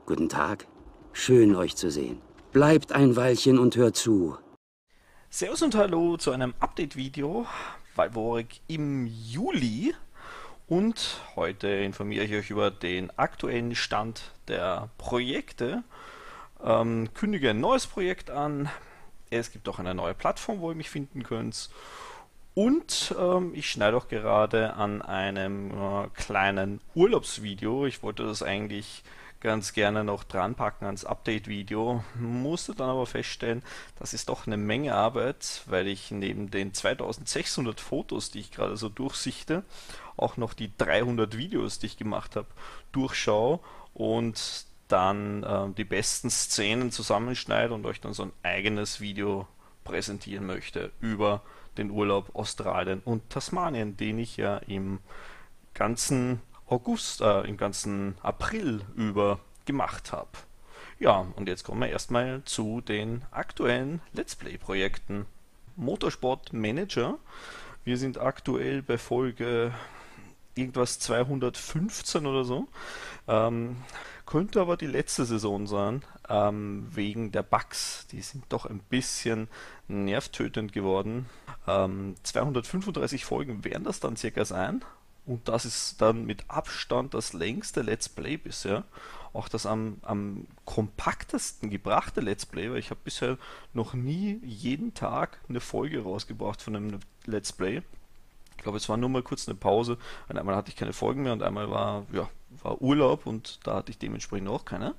Guten Tag. Schön, euch zu sehen. Bleibt ein Weilchen und hört zu. Servus und Hallo zu einem Update-Video, Valvorik im Juli. Und heute informiere ich euch über den aktuellen Stand der Projekte, kündige ein neues Projekt an. Es gibt auch eine neue Plattform, wo ihr mich finden könnt. Und ich schneide auch gerade an einem kleinen Urlaubsvideo. Ich wollte das eigentlich ganz gerne noch dran packen ans Update-Video, musste dann aber feststellen, das ist doch eine Menge Arbeit, weil ich neben den 2600 Fotos, die ich gerade so durchsichte, auch noch die 300 Videos, die ich gemacht habe, durchschaue und dann die besten Szenen zusammenschneide und euch dann so ein eigenes Video präsentieren möchte über den Urlaub Australien und Tasmanien, den ich ja ganzen im ganzen April über gemacht habe. Ja, und jetzt kommen wir erstmal zu den aktuellen Let's Play-Projekten. Motorsport Manager. Wir sind aktuell bei Folge irgendwas 215 oder so. Könnte aber die letzte Saison sein, wegen der Bugs. Die sind doch ein bisschen nervtötend geworden. 235 Folgen werden das dann circa sein. Und das ist dann mit Abstand das längste Let's Play bisher. Auch das am kompaktesten gebrachte Let's Play, weil ich habe bisher noch nie jeden Tag eine Folge rausgebracht von einem Let's Play. Ich glaube, es war nur mal kurz eine Pause. Und einmal hatte ich keine Folgen mehr und einmal war Urlaub und da hatte ich dementsprechend auch keine.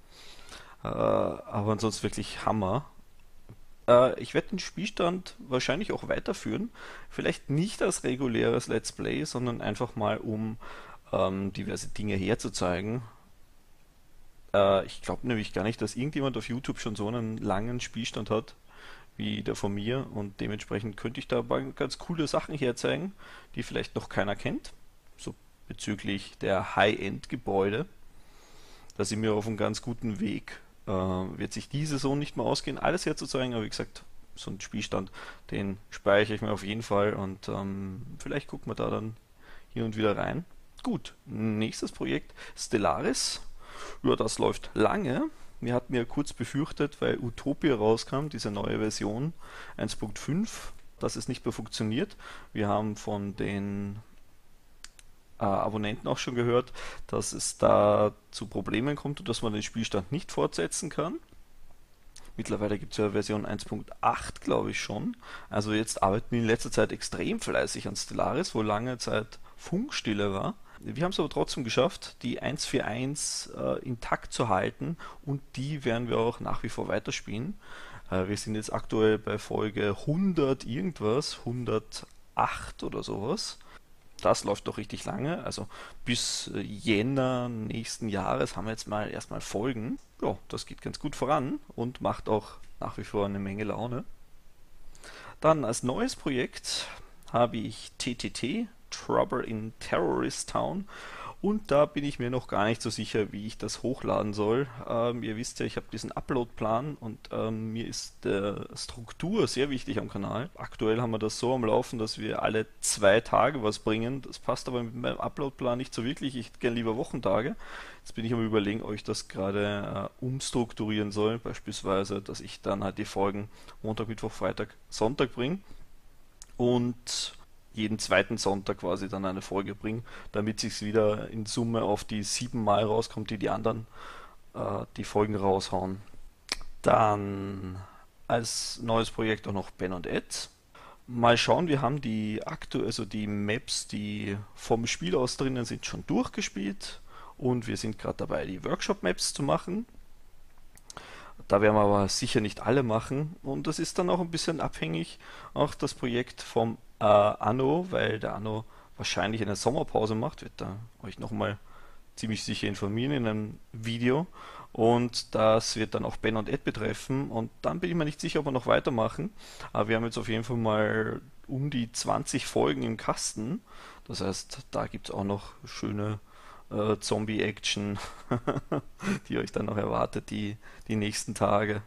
Aber ansonsten wirklich Hammer. Ich werde den Spielstand wahrscheinlich auch weiterführen. Vielleicht nicht als reguläres Let's Play, sondern einfach mal, um diverse Dinge herzuzeigen. Ich glaube nämlich gar nicht, dass irgendjemand auf YouTube schon so einen langen Spielstand hat wie der von mir und dementsprechend könnte ich da ganz coole Sachen herzeigen, die vielleicht noch keiner kennt. So bezüglich der High-End-Gebäude. Da sind wir auf einem ganz guten Weg. Wird sich die Saison nicht mehr ausgehen, alles herzuzeigen, aber wie gesagt, so ein Spielstand, den speichere ich mir auf jeden Fall und vielleicht gucken wir da dann hier und wieder rein. Gut, nächstes Projekt, Stellaris. Ja, das läuft lange. Wir hatten ja kurz befürchtet, weil Utopia rauskam, diese neue Version 1.5, dass es nicht mehr funktioniert. Wir haben von den Abonnenten auch schon gehört, dass es da zu Problemen kommt und dass man den Spielstand nicht fortsetzen kann. Mittlerweile gibt es ja Version 1.8, glaube ich schon. Also jetzt arbeiten wir in letzter Zeit extrem fleißig an Stellaris, wo lange Zeit Funkstille war. Wir haben es aber trotzdem geschafft, die 1.4.1 intakt zu halten und die werden wir auch nach wie vor weiterspielen. Wir sind jetzt aktuell bei Folge 100 irgendwas, 108 oder sowas. Das läuft doch richtig lange, also bis Jänner nächsten Jahres haben wir jetzt mal erstmal Folgen. Ja, das geht ganz gut voran und macht auch nach wie vor eine Menge Laune. Dann als neues Projekt habe ich TTT, Trouble in Terrorist Town. Und da bin ich mir noch gar nicht so sicher, wie ich das hochladen soll. Ihr wisst ja, ich habe diesen Upload-Plan und mir ist Struktur sehr wichtig am Kanal. Aktuell haben wir das so am Laufen, dass wir alle 2 Tage was bringen. Das passt aber mit meinem Upload-Plan nicht so wirklich. Ich hätte gerne lieber Wochentage. Jetzt bin ich am Überlegen, ob ich das gerade umstrukturieren soll. Beispielsweise, dass ich dann halt die Folgen Montag, Mittwoch, Freitag, Sonntag bringe. Und jeden zweiten Sonntag quasi dann eine Folge bringen, damit sich wieder in Summe auf die 7 Mal rauskommt, die die anderen die Folgen raushauen. Dann als neues Projekt auch noch Ben und Ed. Mal schauen, wir haben also die Maps, die vom Spiel aus drinnen sind, schon durchgespielt und wir sind gerade dabei, die Workshop-Maps zu machen. Da werden wir aber sicher nicht alle machen und das ist dann auch ein bisschen abhängig, auch das Projekt vom Anno, weil der Anno wahrscheinlich eine Sommerpause macht, wird da euch nochmal ziemlich sicher informieren in einem Video und das wird dann auch Ben und Ed betreffen und dann bin ich mir nicht sicher, ob wir noch weitermachen, aber wir haben jetzt auf jeden Fall mal um die 20 Folgen im Kasten, das heißt, da gibt es auch noch schöne Zombie-Action, die euch dann noch erwartet, die nächsten Tage.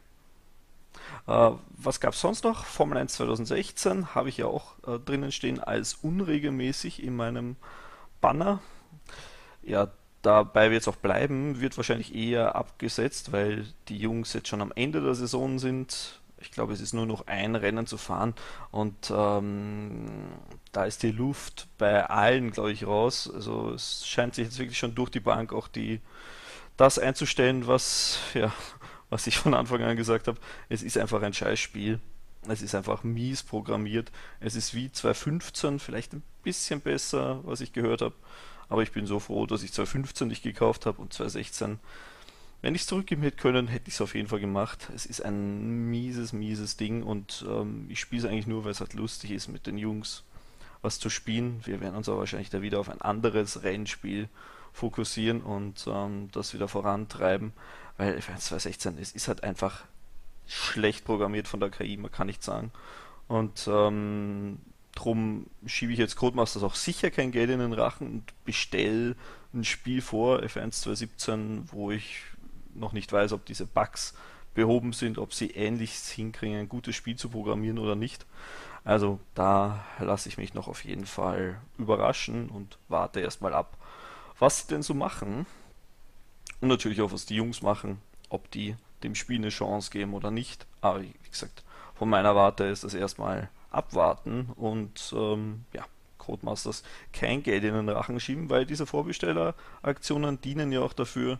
Was gab es sonst noch? Formel 1 2016 habe ich ja auch drinnen stehen als unregelmäßig in meinem Banner. Ja, dabei wird es auch bleiben, wird wahrscheinlich eher abgesetzt, weil die Jungs jetzt schon am Ende der Saison sind. Ich glaube, es ist nur noch ein Rennen zu fahren und da ist die Luft bei allen, glaube ich, raus. Also es scheint sich jetzt wirklich schon durch die Bank auch das einzustellen, was ich von Anfang an gesagt habe. Es ist einfach ein Scheißspiel. Es ist einfach mies programmiert. Es ist wie 2015, vielleicht ein bisschen besser, was ich gehört habe. Aber ich bin so froh, dass ich 2015 nicht gekauft habe und 2016. Wenn ich es zurückgeben hätte können, hätte ich es auf jeden Fall gemacht. Es ist ein mieses Ding und ich spiele es eigentlich nur, weil es halt lustig ist, mit den Jungs was zu spielen. Wir werden uns aber wahrscheinlich da wieder auf ein anderes Rennspiel fokussieren und das wieder vorantreiben, weil F1 2016, es ist halt einfach schlecht programmiert von der KI, man kann nicht sagen. Und drum schiebe ich jetzt Codemasters auch sicher kein Geld in den Rachen und bestelle ein Spiel vor, F1 2017, wo ich noch nicht weiß, ob diese Bugs behoben sind, ob sie ähnlich hinkriegen, ein gutes Spiel zu programmieren oder nicht. Also da lasse ich mich noch auf jeden Fall überraschen und warte erstmal ab, was sie denn so machen. Und natürlich auch, was die Jungs machen, ob die dem Spiel eine Chance geben oder nicht. Aber wie gesagt, von meiner Warte ist das erstmal abwarten und ja, Codemasters kein Geld in den Rachen schieben, weil diese Vorbestelleraktionen dienen ja auch dafür,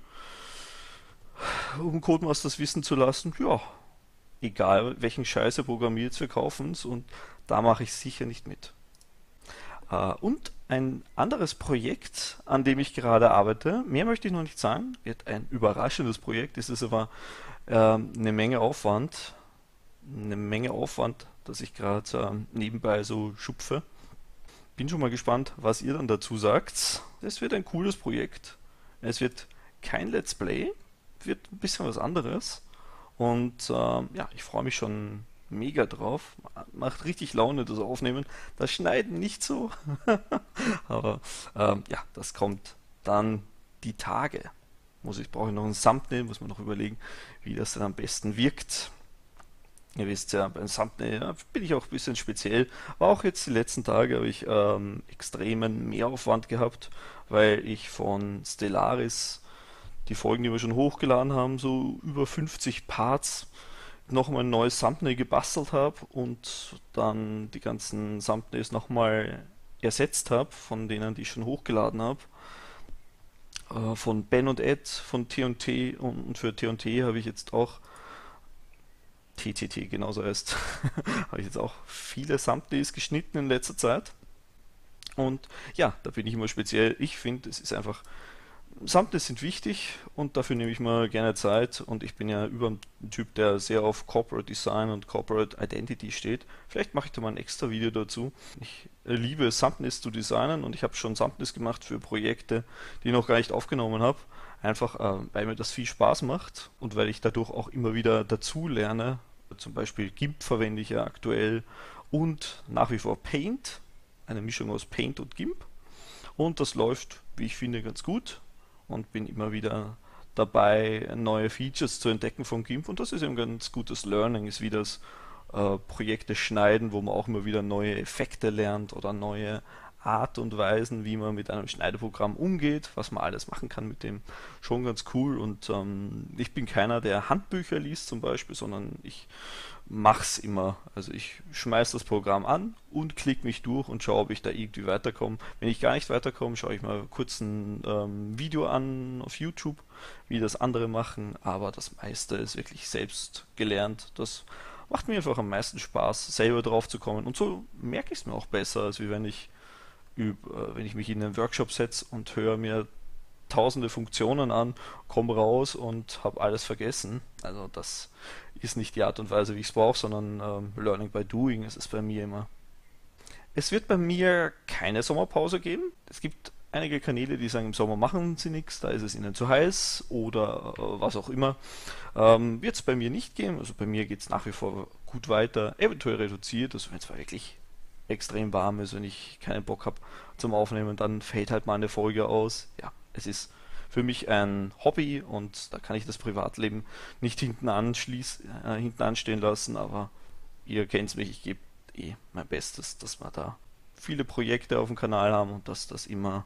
um Codemasters wissen zu lassen, ja, egal welchen Scheiß ihr programmiert, wir kaufen es und da mache ich sicher nicht mit. Und ein anderes Projekt, an dem ich gerade arbeite, mehr möchte ich noch nicht sagen, wird ein überraschendes Projekt, ist es aber eine Menge Aufwand, dass ich gerade nebenbei so schupfe. Bin schon mal gespannt, was ihr dann dazu sagt. Es wird ein cooles Projekt. Es wird kein Let's Play, wird ein bisschen was anderes. Und ja, ich freue mich schon mega drauf. Macht richtig Laune, das Aufnehmen. Das Schneiden nicht so. Aber ja, das kommt dann die Tage. Brauche ich noch ein Thumbnail, muss man noch überlegen, wie das dann am besten wirkt. Ihr wisst ja, beim Thumbnail ja, bin ich auch ein bisschen speziell. War auch jetzt die letzten Tage, habe ich extremen Mehraufwand gehabt, weil ich von Stellaris die Folgen, die wir schon hochgeladen haben, so über 50 Parts, nochmal ein neues Thumbnail gebastelt habe und dann die ganzen Thumbnails nochmal ersetzt habe, von denen, die ich schon hochgeladen habe. Von Ben und Ed, von T&T und für T&T habe ich jetzt auch TTT genauso heißt, habe ich jetzt auch viele Thumbnails geschnitten in letzter Zeit. Und ja, da bin ich immer speziell. Ich finde, es ist einfach, Thumbnails sind wichtig und dafür nehme ich mir gerne Zeit. Und ich bin ja über ein Typ, der sehr auf Corporate Design und Corporate Identity steht. Vielleicht mache ich da mal ein extra Video dazu. Ich liebe Thumbnails zu designen und ich habe schon Thumbnails gemacht für Projekte, die ich noch gar nicht aufgenommen habe. Einfach, weil mir das viel Spaß macht und weil ich dadurch auch immer wieder dazu lerne. Zum Beispiel GIMP verwende ich ja aktuell und nach wie vor Paint, eine Mischung aus Paint und GIMP. Und das läuft, wie ich finde, ganz gut und bin immer wieder dabei, neue Features zu entdecken von GIMP. Und das ist ein ganz gutes Learning, ist wie das Projekte schneiden, wo man auch immer wieder neue Effekte lernt oder neue Art und Weisen, wie man mit einem Schneideprogramm umgeht, was man alles machen kann mit dem, schon ganz cool. Und ich bin keiner, der Handbücher liest zum Beispiel, sondern ich mach's immer. Also ich schmeiß das Programm an und klicke mich durch und schaue, ob ich da irgendwie weiterkomme. Wenn ich gar nicht weiterkomme, schaue ich mal kurz ein Video an auf YouTube, wie das andere machen. Aber das meiste ist wirklich selbst gelernt. Das macht mir einfach am meisten Spaß, selber drauf zu kommen. Und so merke ich es mir auch besser, als wie wenn ich mich in einen Workshop setze und höre mir tausende Funktionen an, komme raus und habe alles vergessen. Also das ist nicht die Art und Weise, wie ich es brauche, sondern Learning by Doing ist es bei mir immer. Es wird bei mir keine Sommerpause geben. Es gibt einige Kanäle, die sagen, im Sommer machen sie nichts, da ist es ihnen zu heiß oder was auch immer. Wird es bei mir nicht geben. Also bei mir geht es nach wie vor gut weiter, eventuell reduziert, also wenn es wirklich extrem warm ist, wenn ich keinen Bock habe zum Aufnehmen, dann fällt halt mal eine Folge aus. Ja, es ist für mich ein Hobby und da kann ich das Privatleben nicht hinten anstehen lassen, aber ihr kennt mich, ich gebe mein Bestes, dass wir da viele Projekte auf dem Kanal haben und dass das immer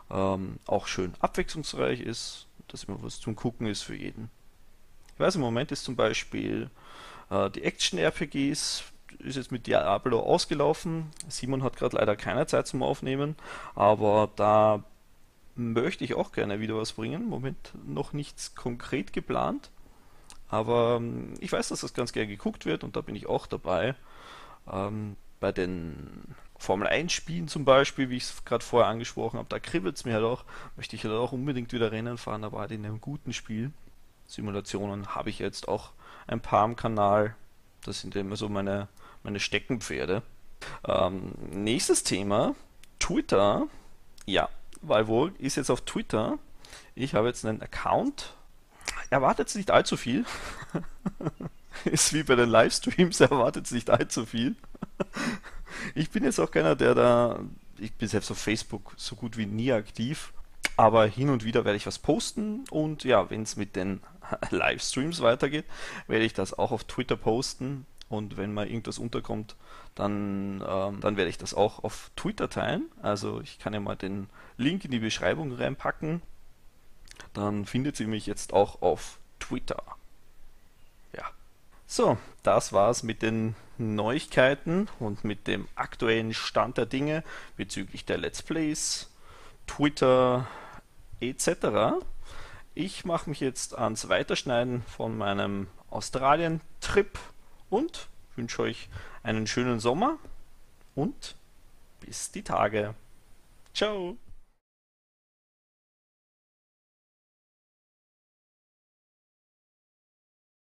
auch schön abwechslungsreich ist, dass immer was zum Gucken ist für jeden. Ich weiß, im Moment ist zum Beispiel die Action-RPGs ist jetzt mit Diablo ausgelaufen. Simon hat gerade leider keine Zeit zum Aufnehmen, aber da möchte ich auch gerne wieder was bringen. Im Moment noch nichts konkret geplant, aber ich weiß, dass das ganz gerne geguckt wird und da bin ich auch dabei. Bei den Formel 1 Spielen zum Beispiel, wie ich es gerade vorher angesprochen habe, da kribbelt es mir halt auch, möchte ich halt auch unbedingt wieder Rennen fahren, aber halt in einem guten Spiel. Simulationen habe ich jetzt auch ein paar am Kanal. Das sind immer so meine Steckenpferde. Nächstes Thema, Twitter. Ja, Valvo ist jetzt auf Twitter. Ich habe jetzt einen Account. Erwartet nicht allzu viel. Ist wie bei den Livestreams, erwartet nicht allzu viel. Ich bin jetzt auch keiner, der da. Ich bin selbst auf Facebook so gut wie nie aktiv. Aber hin und wieder werde ich was posten und ja, wenn es mit den Livestreams weitergeht, werde ich das auch auf Twitter posten und wenn mal irgendwas unterkommt, dann werde ich das auch auf Twitter teilen. Also ich kann ja mal den Link in die Beschreibung reinpacken, dann findet sie mich jetzt auch auf Twitter. Ja. So, das war's mit den Neuigkeiten und mit dem aktuellen Stand der Dinge bezüglich der Let's Plays, Twitter etc. Ich mache mich jetzt ans Weiterschneiden von meinem Australien-Trip und wünsche euch einen schönen Sommer und bis die Tage. Ciao!